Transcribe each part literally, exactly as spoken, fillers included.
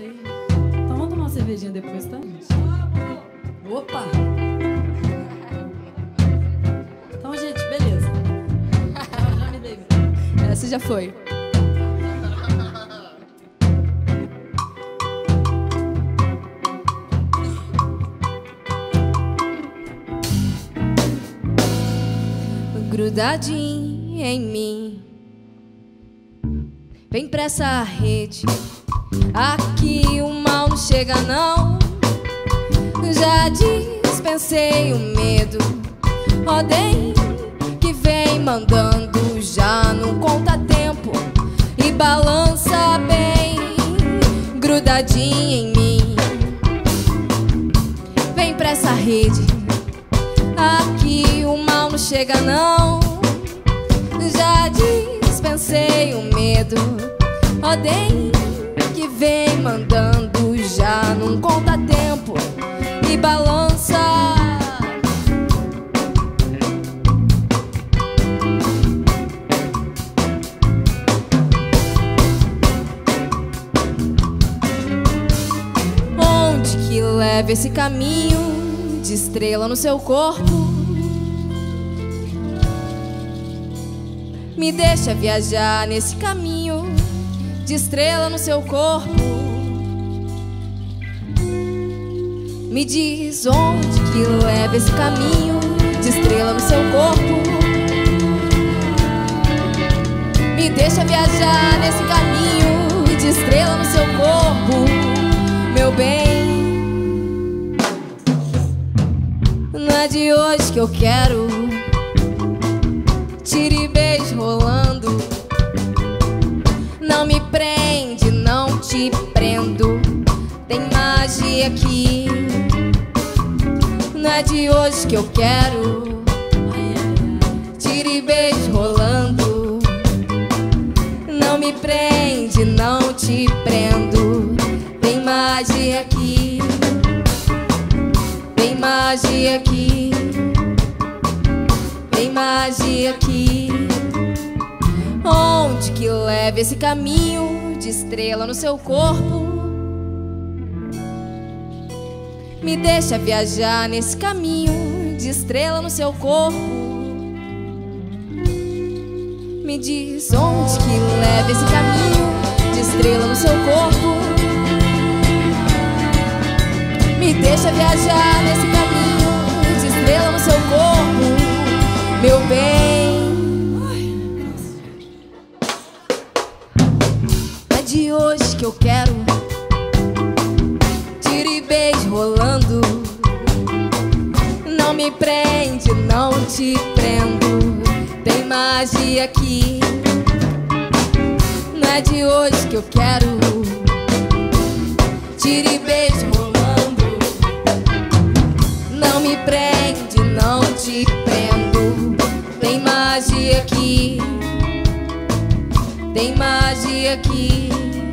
sei. Então vamos tomar uma cervejinha depois, tá, gente? Opa! Então, gente, beleza. Já, já me dei. Essa já foi. Grudadinho em mim, vem pra essa rede. Aqui o mal não chega não. Já dispensei o medo. Rodem que vem mandando, já não conta tempo e balança bem. Grudadinho em mim, vem pra essa rede. Aqui o mal não chega não. Já dispensei o medo. Rodem que vem mandando, já não conta tempo e balança. Onde que leva esse caminho de estrela no seu corpo? Me deixa viajar nesse caminho de estrela no seu corpo. Me diz onde que leva esse caminho de estrela no seu corpo. Me deixa viajar nesse caminho de estrela no seu corpo, meu bem. Não é de hoje que eu quero tiro e beijo rolando. Não me prende, não te prendo. Tem magia aqui. Não é de hoje que eu quero tiro e beijo rolando. Não me prende, não te prendo. Tem magia aqui. Tem magia aqui. Tem magia aqui. Onde que leva esse caminho de estrela no seu corpo? Me deixa viajar nesse caminho de estrela no seu corpo. Me diz onde que leva esse caminho de estrela no seu corpo. Me deixa viajar nesse caminho de estrela no seu corpo, meu bem. É de hoje que eu quero tiro e beijo rolando. Não me prende, não te prendo. Tem magia aqui. Não é de hoje que eu quero tiro e beijo rolando. Não me prende, não te prendo. Tem magia aqui. Tem magia aqui.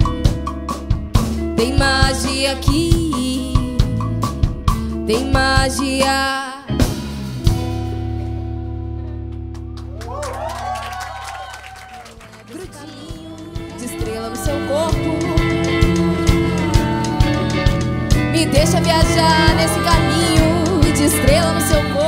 Tem magia aqui. Tem magia. Grudinho de estrela no seu corpo. Me deixa viajar nesse caminho de estrela no seu corpo.